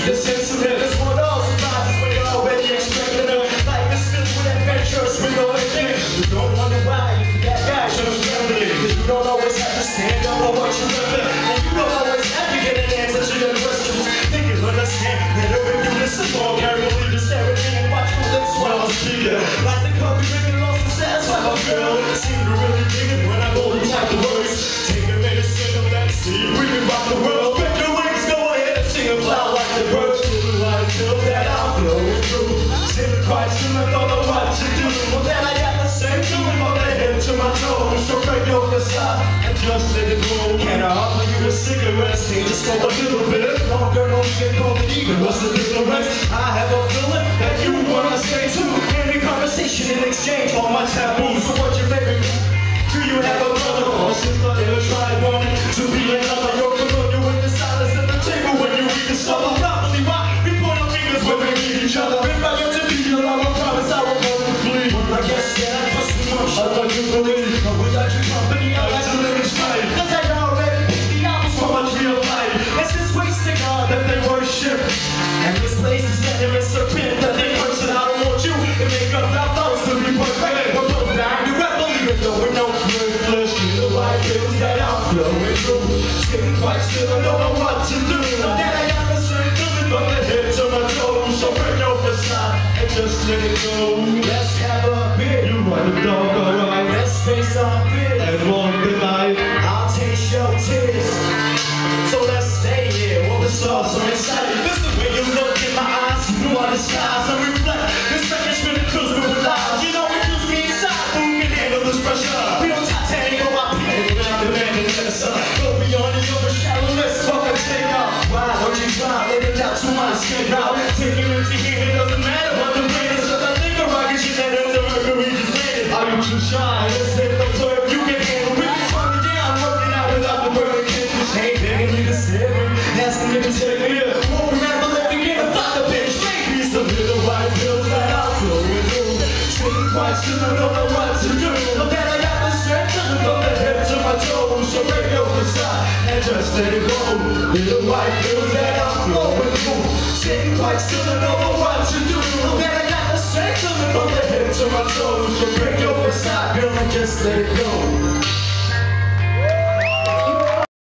The sensitive is what all surprises when you're already expecting them. Life is filled with adventures with no ending. You don't wonder why you forget guys in the family. Cause you don't always have to stand up for what you live in. And you don't always have to get an answer to your questions. Think you understand that if you listen more carefully, just stare at me and watch my lips while I'm speaking. Like the coffee drinking lost and satisfied my girl. Seem to really dig it when I go and type the words. Take a minute, sing them, let's see. We can rock the world. Spread your wings, go ahead and sing and fly like the birds. Feel that I'm flowing through. Sitting quiet, still I don't know what to do. Well then I got the same feeling from the head to my toes. So break your facade and just let it go. Can I offer you a cigarette? Stay just for a little bit longer. No get cold even. What's the difference? I have a feeling that you wanna stay too. Any conversation in exchange for my taboo. So what's your favorite? Do you have a brother or sister? Ever tried wanting to be another? You're familiar with the silence at the table when you read the summer. Probably why we point our fingers when we meet each other. If I get to be your love, I promise I will never flee. I guess that I trust you much. I thought you believe. But without your company, I like to live in strife. Cause I already picked the albums for my tree of life. It's this wasted God that they worship. And this place is letting me serpent that they curse. And I don't want you to make up our thoughts to be perfect. We're both dying to rap, believe it though we know. That I'm flowing through. Sitting quite still, I don't know what to do. Then I got the same feeling from the head to my toes. So break your facade and just let it go. Let's have a beer. You want a dog, alright? Let's face our fears and walk the night. I'll taste your tears. So let's stay here while the stars are excited. This is the way you look in my eyes. Through all the skies and reflect. This record's really fills me with lies. You know it keeps me inside. Who can handle this pressure? We don't titanium. Go beyond the overshadow, let's fucking take off. Why don't you try, let it out to my skin out. Take you into here, it doesn't matter what the rain is. Cause I think a rocket ship that ends the Mercury just landed. Are you too shy? Let's hit the flip, you can handle. We can turn it down, working out without the burning kitchen. Ain't begging you to stay with me, asking you to take me here. Won't remember living in a fire bitch. Maybe some little white pills that I'm flowing through. Sitting quite still, I don't know what to do. But then I got the strength from the head to my toes. So break your facade and just let it go. Little white pills that I'm flowing through. Sitting quite still, I don't know what to do. But then I got the strength from the head to my toes. So break your facade, girl, and just let it go.